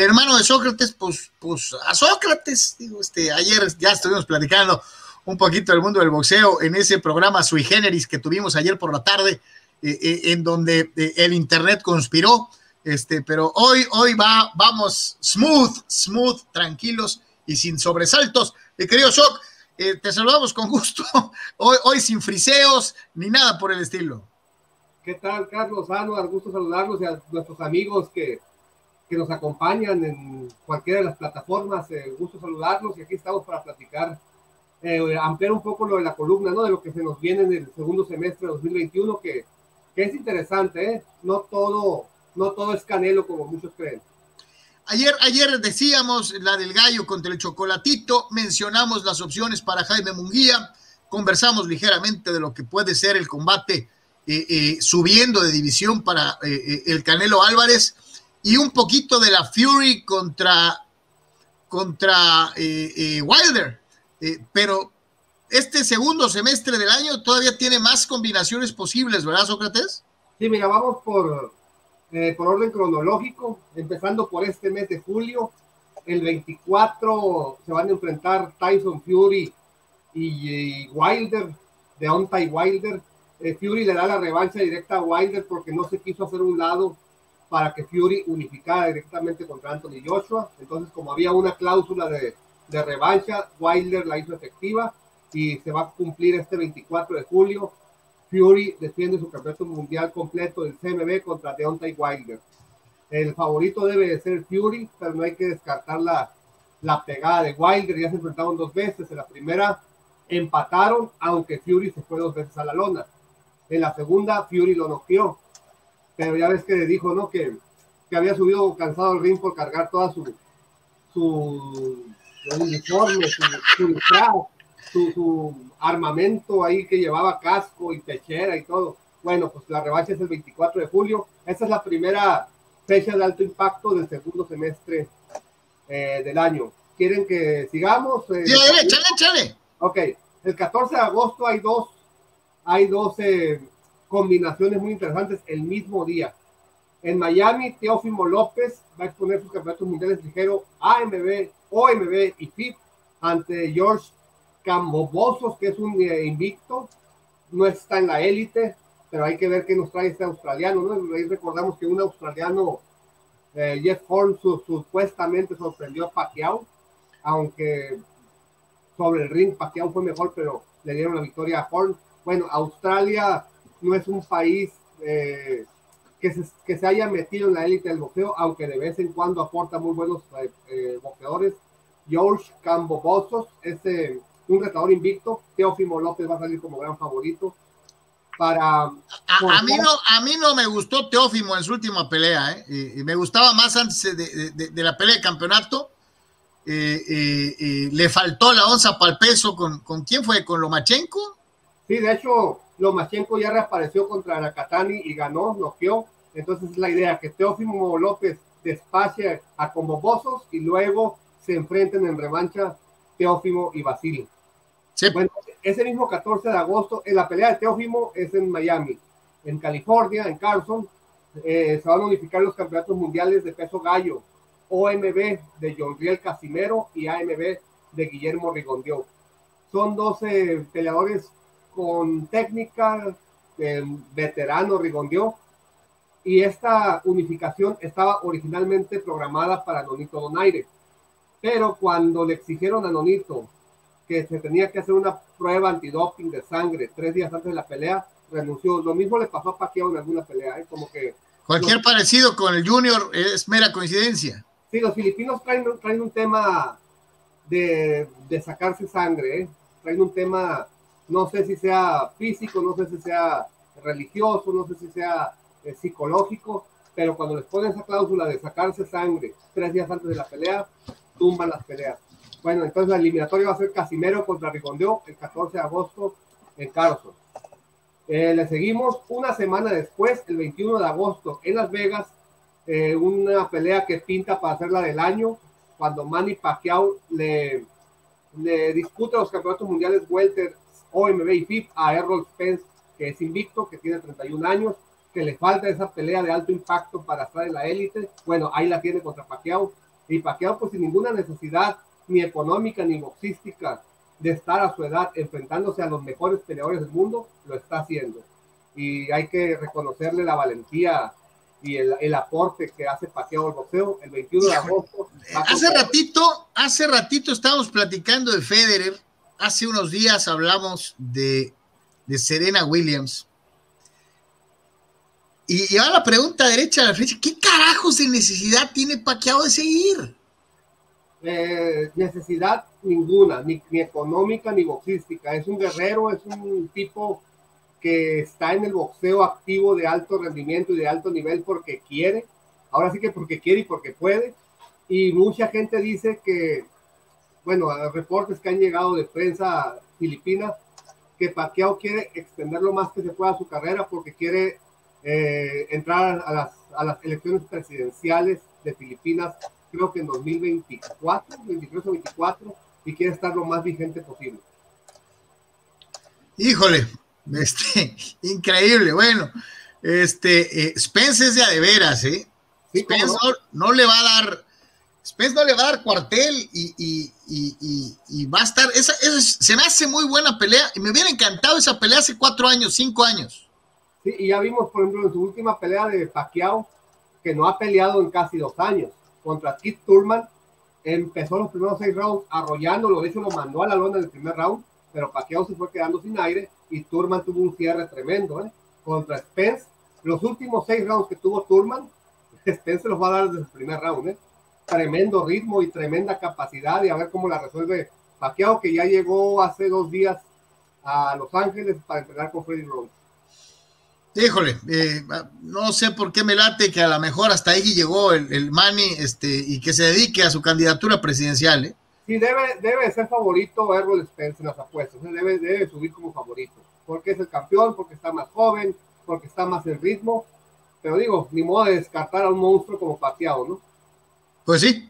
hermano de Sócrates, pues a Sócrates, digo, ayer ya estuvimos platicando un poquito del mundo del boxeo en ese programa sui generis que tuvimos ayer por la tarde, en donde el internet conspiró, pero hoy vamos smooth, tranquilos y sin sobresaltos. Querido Shock, te saludamos con gusto, hoy sin friseos ni nada por el estilo. ¿Qué tal, Carlos? Al gusto saludarlos y a nuestros amigos que nos acompañan en cualquiera de las plataformas. Gusto saludarlos y aquí estamos para platicar, ampliar un poco lo de la columna, ¿no? De lo que se nos viene en el segundo semestre de 2021, que es interesante, ¿eh? No todo es Canelo como muchos creen. Ayer decíamos la del gallo contra el chocolatito, mencionamos las opciones para Jaime Munguía, conversamos ligeramente de lo que puede ser el combate subiendo de división para el Canelo Álvarez y un poquito de la Fury contra Wilder, pero este segundo semestre del año todavía tiene más combinaciones posibles, ¿verdad, Sócrates? Sí, mira, vamos por orden cronológico, empezando por este mes de julio. El 24 se van a enfrentar Tyson Fury y Wilder, Deontay Wilder. Fury le da la revancha directa a Wilder porque no se quiso hacer un lado para que Fury unificara directamente contra Anthony Joshua. Entonces, como había una cláusula de revancha, Wilder la hizo efectiva y se va a cumplir este 24 de julio. Fury defiende su campeonato mundial completo del CMB contra Deontay Wilder. El favorito debe de ser Fury, pero no hay que descartar la pegada de Wilder. Ya se enfrentaron 2 veces. En la primera empataron, aunque Fury se fue 2 veces a la lona. En la segunda, Fury lo noqueó. Pero ya ves que le dijo, ¿no? Que había subido cansado al ring por cargar toda su uniforme, su armamento ahí que llevaba casco y pechera y todo. Bueno, pues la revancha es el 24 de julio. Esa es la primera fecha de alto impacto del segundo semestre del año. ¿Quieren que sigamos? Sí, échale. Ok, el 14 de agosto hay dos combinaciones muy interesantes el mismo día. En Miami, Teófimo López va a exponer sus campeonatos mundiales ligeros AMB, OMB y FIP ante George Kambobosos, que es un invicto, no está en la élite, pero hay que ver qué nos trae este australiano, ¿no? Ahí recordamos que un australiano, Jeff Horn, supuestamente sorprendió a Pacquiao, aunque sobre el ring Pacquiao fue mejor, pero le dieron la victoria a Horn. Bueno, Australia no es un país que se haya metido en la élite del boxeo, aunque de vez en cuando aporta muy buenos boxeadores. George Kambobosos es un retador invicto. Teófimo López va a salir como gran favorito. A mí no me gustó Teófimo en su última pelea, me gustaba más antes de la pelea de campeonato. Le faltó la onza para el peso. ¿Con quién fue? ¿Con Lomachenko? Sí, de hecho Lomachenko ya reapareció contra Nakatani y ganó, noqueó. Entonces es la idea que Teófimo López despache a Kambobosos y luego se enfrenten en revancha Teófimo y Vasily. Sí. Bueno, ese mismo 14 de agosto, en la pelea de Teófimo es en Miami. En California, en Carson, se van a unificar los campeonatos mundiales de peso gallo, OMB de Jonriel Casimero y AMB de Guillermo Rigondeaux. Son 12 peleadores con técnica, veterano Rigondeaux, y esta unificación estaba originalmente programada para Nonito Donaire, pero cuando le exigieron a Nonito que se tenía que hacer una prueba antidoping de sangre 3 días antes de la pelea, renunció. Lo mismo le pasó a Pacquiao en alguna pelea, como que cualquier parecido con el Junior es mera coincidencia. Sí, los filipinos traen un tema de sacarse sangre, traen un tema, no sé si sea físico, no sé si sea religioso, no sé si sea psicológico, pero cuando les ponen esa cláusula de sacarse sangre 3 días antes de la pelea, tumban las peleas. Bueno, entonces la eliminatoria va a ser Casimero contra Rigondeaux el 14 de agosto en Carson. Le seguimos una semana después, el 21 de agosto en Las Vegas, una pelea que pinta para ser la del año, cuando Manny Pacquiao le disputa los campeonatos mundiales welter, OMB y FIP a Errol Spence, que es invicto, que tiene 31 años, que le falta esa pelea de alto impacto para estar en la élite. Bueno, ahí la tiene contra Pacquiao. Y Pacquiao, pues sin ninguna necesidad, ni económica ni boxística, de estar a su edad enfrentándose a los mejores peleadores del mundo, lo está haciendo. Y hay que reconocerle la valentía y el aporte que hace Pacquiao al boxeo. El 21 de agosto. Hace ratito estábamos platicando de Federer. Hace unos días hablamos de Serena Williams. Y ahora la pregunta derecha a la flecha, ¿qué carajos de necesidad tiene Pacquiao de seguir? Necesidad ninguna, ni económica ni boxística. Es un guerrero, es un tipo que está en el boxeo activo de alto rendimiento y de alto nivel porque quiere. Ahora sí que porque quiere y porque puede. Y mucha gente dice que, bueno, reportes que han llegado de prensa filipina, que Pacquiao quiere extender lo más que se pueda su carrera porque quiere entrar a las elecciones presidenciales de Filipinas, creo que en 2024, 23 o 24, y quiere estar lo más vigente posible. Híjole, increíble. Bueno, Spence es de veras, ¿eh? Sí, Spence no le va a dar cuartel y va a estar, se me hace muy buena pelea, y me hubiera encantado esa pelea hace 4 años, 5 años. Sí, y ya vimos, por ejemplo, en su última pelea de Pacquiao, que no ha peleado en casi 2 años, contra Keith Thurman, empezó los primeros 6 rounds arrollándolo, de hecho lo mandó a la lona en el primer round, pero Pacquiao se fue quedando sin aire y Thurman tuvo un cierre tremendo, contra Spence. Los últimos 6 rounds que tuvo Thurman, Spence se los va a dar desde el primer round, tremendo ritmo y tremenda capacidad, y a ver cómo la resuelve Pacquiao, que ya llegó hace 2 días a Los Ángeles para entrenar con Freddie Roach. Híjole, no sé por qué me late que a lo mejor hasta ahí llegó el Manny, y que se dedique a su candidatura presidencial, Sí, debe ser favorito Errol Spence en las apuestas, debe subir como favorito, porque es el campeón, porque está más joven, porque está más en ritmo, pero digo, ni modo de descartar a un monstruo como Pacquiao, ¿no? Pues sí.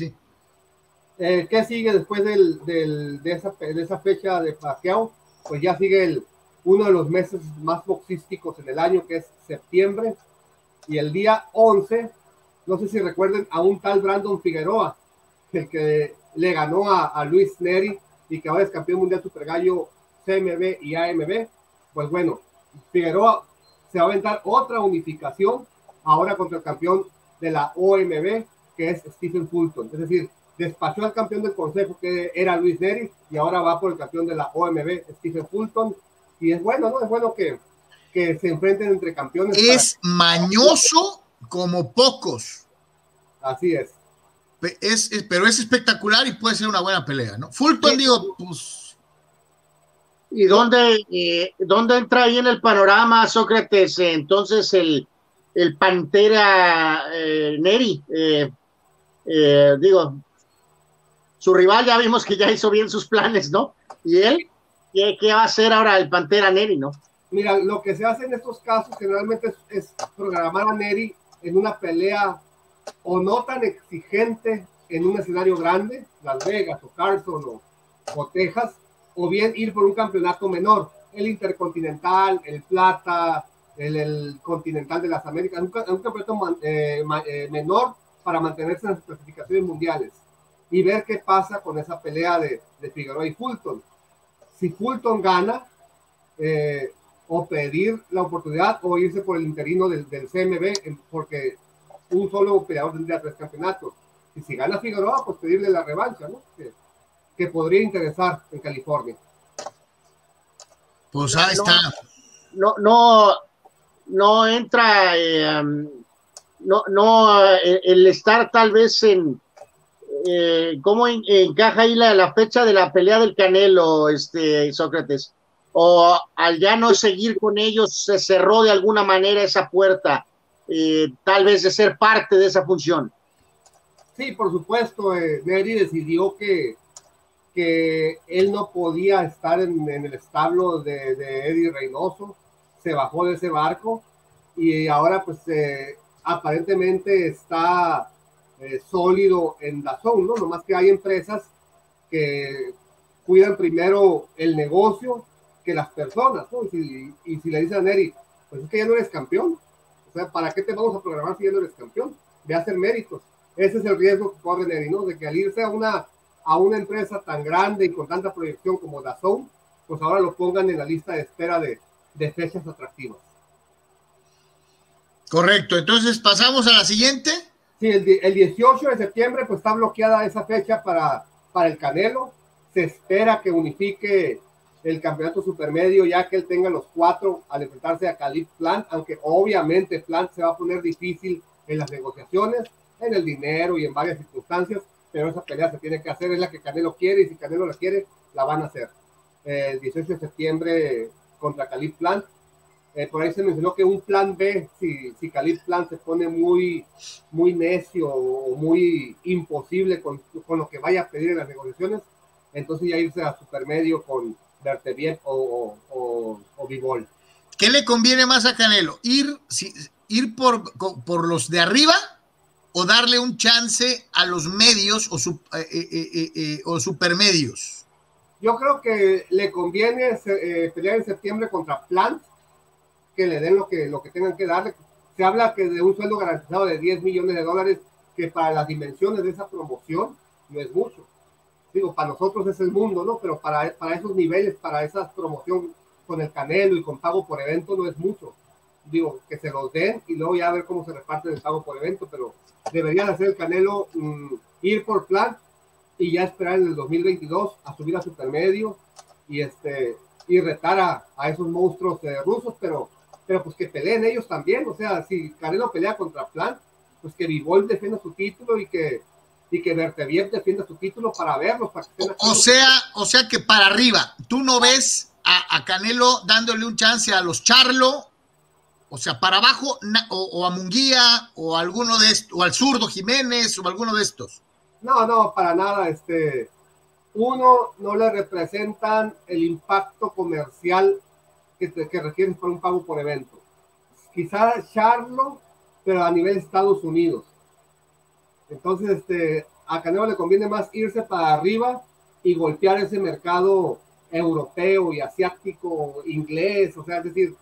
¿Qué sigue después de esa fecha de Pacquiao? Pues ya sigue uno de los meses más boxísticos en el año, que es septiembre, y el día 11, no sé si recuerden a un tal Brandon Figueroa, el que le ganó a Luis Neri y que ahora es campeón mundial super gallo CMB y AMB. Pues bueno, Figueroa se va a aventar otra unificación ahora contra el campeón de la OMB, que es Stephen Fulton. Es decir, despachó al campeón del consejo, que era Luis Neri, y ahora va por el campeón de la OMB, Stephen Fulton. Y es bueno, ¿no? Es bueno que se enfrenten entre campeones. Es mañoso como pocos. Así es. Pero es espectacular y puede ser una buena pelea, ¿no? Fulton, digo, pues. ¿Y dónde entra ahí en el panorama, Sócrates, entonces el Pantera Neri? Digo, su rival ya vimos que ya hizo bien sus planes, ¿no? ¿Y él? ¿Qué va a hacer ahora el Pantera Neri, no? Mira, lo que se hace en estos casos generalmente es programar a Neri en una pelea o no tan exigente en un escenario grande, Las Vegas o Carson o Texas, o bien ir por un campeonato menor, el Intercontinental, el Plata, el Continental de las Américas, un campeonato menor para mantenerse en las clasificaciones mundiales y ver qué pasa con esa pelea de Figueroa y Fulton. Si Fulton gana, o pedir la oportunidad o irse por el interino del CMB, porque un solo peleador tendría 3 campeonatos. Y si gana Figueroa, pues pedirle la revancha, ¿no? Que podría interesar en California. Pues ahí está. No entra el estar tal vez en cómo encaja ahí la fecha de la pelea del Canelo, Sócrates, o al ya no seguir con ellos se cerró de alguna manera esa puerta, tal vez de ser parte de esa función. Sí, por supuesto, Neri decidió que él no podía estar en el establo de Eddie Reynoso, se bajó de ese barco y ahora pues aparentemente está sólido en DAZN, ¿no? Nomás que hay empresas que cuidan primero el negocio que las personas, ¿no? Y si le dicen a Neri, pues es que ya no eres campeón, o sea, ¿para qué te vamos a programar si ya no eres campeón? Ve a hacer méritos. ese es el riesgo que corre Eddie, ¿no? De que al irse a una empresa tan grande y con tanta proyección como DAZN, pues ahora lo pongan en la lista de espera de fechas atractivas. Correcto, entonces pasamos a la siguiente. Sí, el 18 de septiembre pues está bloqueada esa fecha para el Canelo. Se espera que unifique el campeonato supermedio, ya que él tenga los 4 al enfrentarse a Khalid Plant, aunque obviamente Plant se va a poner difícil en las negociaciones, en el dinero y en varias circunstancias, pero esa pelea se tiene que hacer, es la que Canelo quiere, y si Canelo la quiere, la van a hacer. El 18 de septiembre contra Khalid Plant. Por ahí se mencionó que un plan B, si Khalid Plant se pone muy necio o muy imposible con lo que vaya a pedir en las negociaciones, entonces ya irse a supermedio con Berteviev o Bivol. ¿Qué le conviene más a Canelo? ¿Ir por los de arriba o darle un chance a los medios o supermedios? Yo creo que le conviene pelear en septiembre contra Plant, que le den lo que tengan que darle. Se habla que de un sueldo garantizado de $10 millones, que para las dimensiones de esa promoción no es mucho. Digo, para nosotros es el mundo, ¿no? Pero para esos niveles, para esa promoción con el Canelo y con pago por evento no es mucho. Digo, que se los den y luego ya ver cómo se reparte el pago por evento, pero deberían hacer el Canelo ir por plan y ya esperar en el 2022 a subir a supermedio y retar a esos monstruos rusos, pero pues que peleen ellos también. O sea, si Canelo pelea contra Plant, pues que Bivol defienda su título y que Berteviev defienda su título para verlos. Para que o sea que para arriba, ¿tú no ves a Canelo dándole un chance a los Charlo? O sea, para abajo, o a Munguía, o a alguno de estos, o al zurdo Jiménez, o alguno de estos. No, para nada. Uno, no le representan el impacto comercial que requieren para un pago por evento. Quizá Charlo, pero a nivel Estados Unidos. Entonces, a Canelo le conviene más irse para arriba y golpear ese mercado europeo y asiático, inglés, o sea, es decir,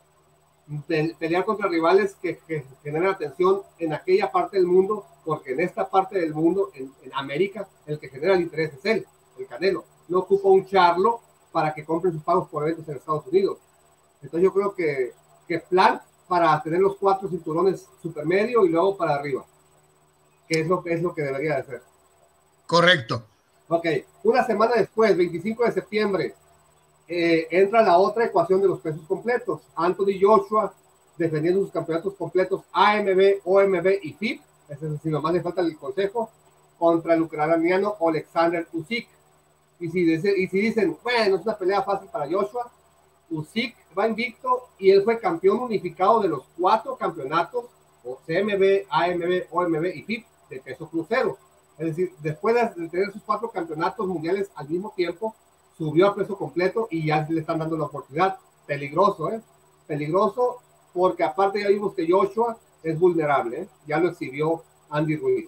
pelear contra rivales que generan atención en aquella parte del mundo, porque en esta parte del mundo, en América, el que genera el interés es él, el Canelo. No ocupa un Charlo para que compren sus pagos por eventos en Estados Unidos. Entonces yo creo que plan para tener los 4 cinturones supermedio y luego para arriba, que es lo que debería de hacer. Correcto. Ok, una semana después, 25 de septiembre, entra la otra ecuación de los pesos completos. Anthony Joshua defendiendo sus campeonatos completos AMB, OMB y FIP, ese es si nomás le falta el consejo, contra el ucraniano Alexander Usyk. Y si dicen, bueno, es una pelea fácil para Joshua, Usyk va invicto y él fue campeón unificado de los 4 campeonatos, o CMB, AMB, OMB y FIP, de peso crucero. Es decir, después de tener sus 4 campeonatos mundiales al mismo tiempo, subió a peso completo y ya le están dando la oportunidad. Peligroso, peligroso, porque aparte ya vimos que Joshua es vulnerable, ya lo exhibió Andy Ruiz.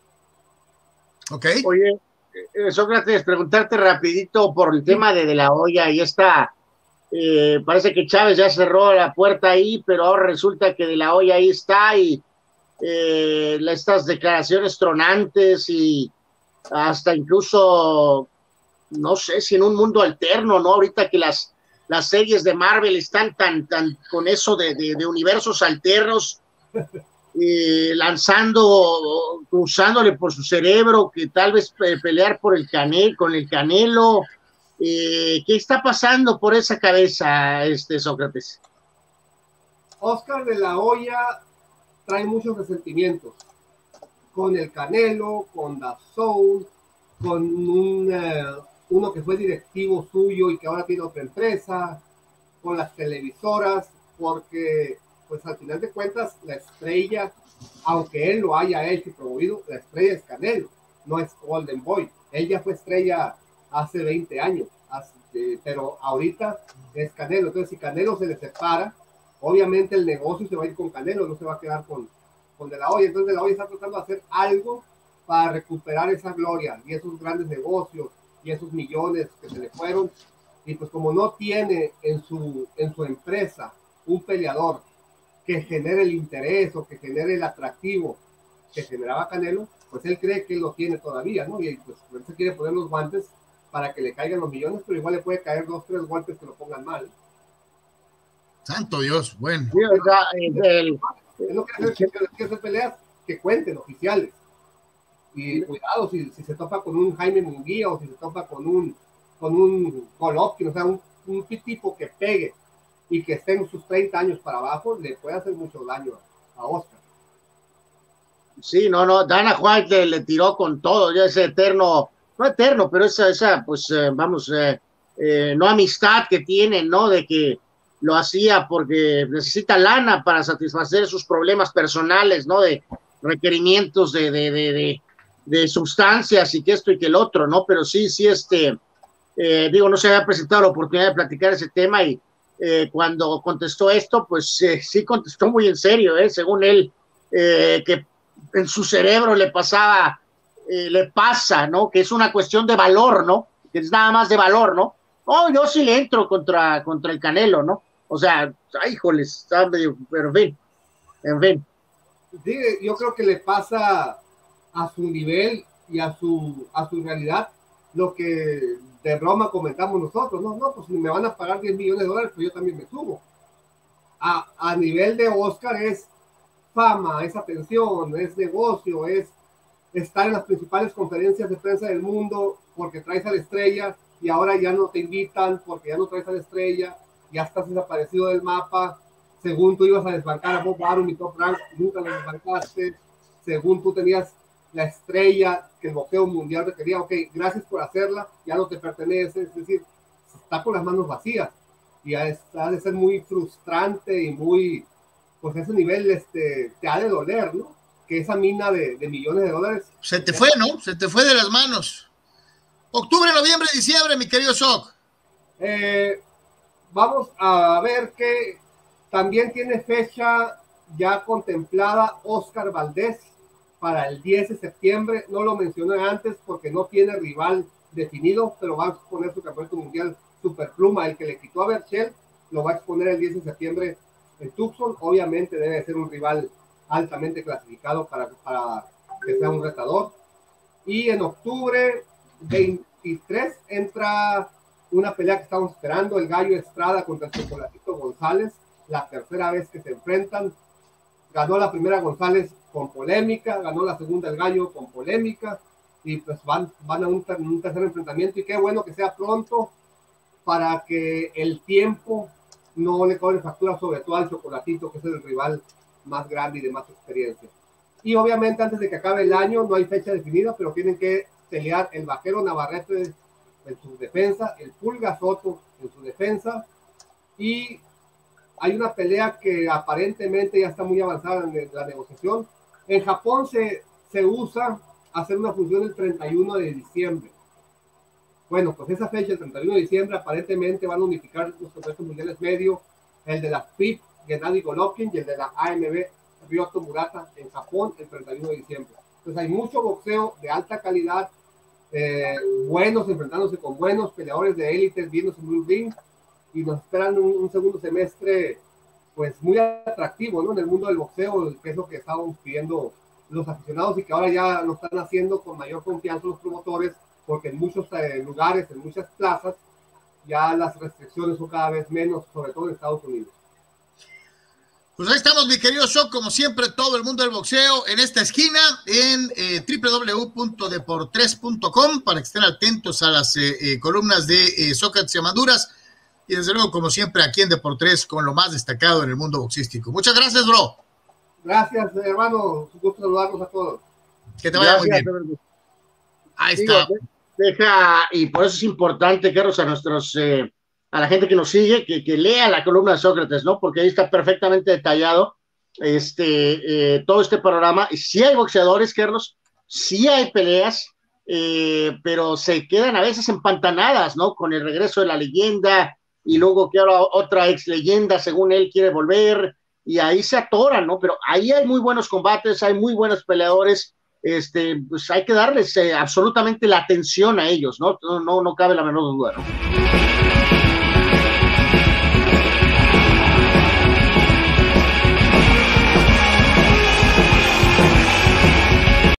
Ok. Oye, Sócrates, preguntarte rapidito por el tema de la Hoya y esta, parece que Chávez ya cerró la puerta ahí, pero ahora resulta que de la Hoya ahí está y estas declaraciones tronantes y hasta incluso, no sé si en un mundo alterno, ¿no? Ahorita que las series de Marvel están tan con eso de universos alternos, cruzándole por su cerebro, que tal vez pelear por con el Canelo. ¿Qué está pasando por esa cabeza, Sócrates? Oscar de la Hoya trae muchos resentimientos con el Canelo, con DAZN, con uno que fue directivo suyo y que ahora tiene otra empresa, con las televisoras, porque pues al final de cuentas la estrella, aunque él lo haya hecho y promovido, la estrella es Canelo, no es Golden Boy. Él ya fue estrella hace 20 años, pero ahorita es Canelo. Entonces si Canelo se le separa, obviamente el negocio se va a ir con Canelo, no se va a quedar con De la Hoya. Entonces De la Hoya está tratando de hacer algo para recuperar esa gloria y esos grandes negocios y esos millones que se le fueron, y pues como no tiene en su empresa un peleador que genere el interés o que genere el atractivo que generaba Canelo, pues él cree que lo tiene todavía, ¿no? Y pues por eso quiere poner los guantes para que le caigan los millones, pero igual le puede caer 2, 3 golpes que lo pongan mal. Santo Dios, bueno. Sí, o sea, Es lo que hacer peleas que cuenten, oficiales. Y cuidado si se topa con un Jaime Munguía o si se topa con un Golovkin, o sea, un tipo que pegue y que esté en sus 30 años para abajo, le puede hacer mucho daño a Oscar. Sí, no, Dana White le tiró con todo, ya ese eterno, no eterno, pero esa pues, no amistad que tienen, ¿no? De que lo hacía porque necesita lana para satisfacer sus problemas personales, ¿no? De requerimientos de sustancias y que esto y que el otro, ¿no? Pero sí, digo, no se había presentado la oportunidad de platicar ese tema y cuando contestó esto, pues sí contestó muy en serio, según él, que en su cerebro le pasa, ¿no? Que es una cuestión de valor, ¿no? Que es nada más de valor, ¿no? Oh, yo sí le entro contra el Canelo, ¿no? O sea, híjoles, está medio, pero en fin. Sí, yo creo que le pasa a su nivel y a su realidad lo que de broma comentamos nosotros, no, pues si me van a pagar $10 millones, pues yo también me subo. A nivel de Oscar es fama, es atención, es negocio, es estar en las principales conferencias de prensa del mundo porque traes a la estrella y ahora ya no te invitan porque ya no traes a la estrella, ya estás desaparecido del mapa. Según tú ibas a desbancar a Bob Arum y Top Rank, nunca lo desbancaste. Según tú tenías la estrella que el boxeo mundial requería, ok, gracias por hacerla, ya no te pertenece, es decir, está con las manos vacías y ha de ser muy frustrante y muy, pues ese nivel te ha de doler, ¿no? Que esa mina de millones de dólares. Se te fue, ¿no? Se te fue de las manos. Octubre, noviembre, diciembre, mi querido Soc. Vamos a ver que también tiene fecha ya contemplada Oscar Valdés para el 10 de septiembre. No lo mencioné antes porque no tiene rival definido, pero va a exponer su campeonato mundial Superpluma, el que le quitó a Berchel, lo va a exponer el 10 de septiembre en Tucson. Obviamente debe ser un rival altamente clasificado para que sea un retador. Y en octubre 23 entra una pelea que estamos esperando, el Gallo Estrada contra el Chocolatito González, la tercera vez que se enfrentan. Ganó la primera González con polémica, ganó la segunda el Gallo con polémica, y pues van a un tercer enfrentamiento, y qué bueno que sea pronto para que el tiempo no le cobre factura, sobre todo al Chocolatito, que es el rival más grande y de más experiencia. Y obviamente antes de que acabe el año no hay fecha definida, pero tienen que pelear el Vaquero Navarrete en su defensa, el Pulga Soto en su defensa, y hay una pelea que aparentemente ya está muy avanzada en la negociación. En Japón se usa hacer una función el 31 de diciembre. Bueno, pues esa fecha, el 31 de diciembre, aparentemente van a unificar los campeonatos mundiales medio, el de la FIP, Gennady Golovkin, y el de la AMB, Ryoto Murata, en Japón, el 31 de diciembre. Entonces hay mucho boxeo de alta calidad, buenos enfrentándose con buenos peleadores de élite, viéndose en un ring, y nos esperan un segundo semestre pues muy atractivo, ¿no? En el mundo del boxeo, que es lo que estábamos pidiendo los aficionados y que ahora ya lo están haciendo con mayor confianza los promotores, porque en muchos lugares, en muchas plazas, ya las restricciones son cada vez menos, sobre todo en Estados Unidos. Pues ahí estamos, mi querido Soc, como siempre, todo el mundo del boxeo en esta esquina, en www.deportres.com, para que estén atentos a las columnas de Sócrates y Amaduras, y desde luego, como siempre, aquí en Deportres, con lo más destacado en el mundo boxístico. Muchas gracias, bro. Gracias, hermano. Un gusto saludarlos a todos. Que te vaya muy bien. Ahí está. Y por eso es importante, Carlos, a la gente que nos sigue, que lea la columna de Sócrates, ¿no? Porque ahí está perfectamente detallado todo este programa. Y sí hay boxeadores, Carlos, sí hay peleas, pero se quedan a veces empantanadas, ¿no? Con el regreso de la leyenda, y luego que ahora otra ex leyenda, según él, quiere volver, y ahí se atoran, ¿no? Pero ahí hay muy buenos combates, hay muy buenos peleadores, pues hay que darles absolutamente la atención a ellos, ¿no? No cabe la menor duda, ¿no?